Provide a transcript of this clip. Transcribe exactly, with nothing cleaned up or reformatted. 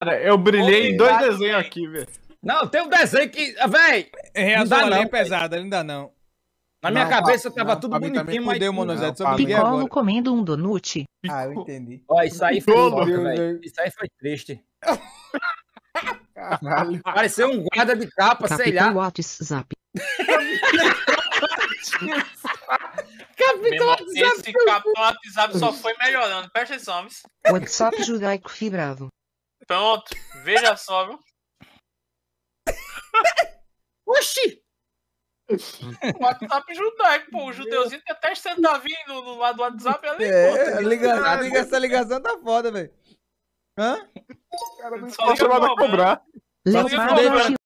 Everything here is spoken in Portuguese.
Cara, eu brilhei em dois desenhos aqui, velho. Não, tem um desenho que... Véi! Reação Não dá ali é não, pesada, não dá não. Na minha Não, cabeça pa- tava não, tudo pra mim também bonitinho, mas... Fudeu, Monozete, Não, só pra me mim- liguei agora. Piccolo comendo um donut. Ah, eu entendi. Ó, isso aí foi Piccolo. foda, Meu velho. Deus. Isso aí foi triste. Caralho. Pareceu um guarda de capa, sei Capitão lá. WhatsApp. Capitão Mesmo, esse Capitão WhatsApp só foi melhorando. Presta atenção, viu? WhatsApp judaico fibrado. Pronto, veja só, viu? Oxi! O WhatsApp judaico, pô. O judeuzinho tem até centavinho no, no lado do WhatsApp ali. É, pô. a ligação, a ligação, essa ligação tá foda, velho. Hã? Cara, não Só Não posso liga nada a cobrando. cobrar. Leopardo fuder, ati-